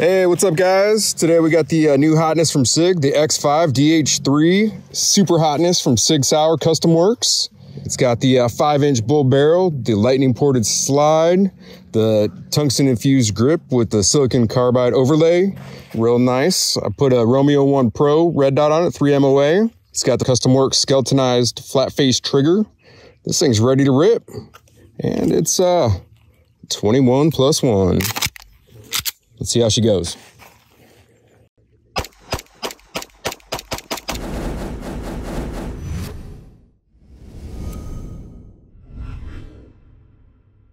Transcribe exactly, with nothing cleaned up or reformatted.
Hey, what's up guys? Today we got the uh, new hotness from SIG, the X five D H three. Super hotness from SIG Sauer Custom Works. It's got the uh, five inch bull barrel, the lightning ported slide, the tungsten infused grip with the silicon carbide overlay. Real nice. I put a Romeo one Pro red dot on it, three M O A. It's got the Custom Works skeletonized flat face trigger. This thing's ready to rip. And it's uh, twenty-one plus one. Let's see how she goes.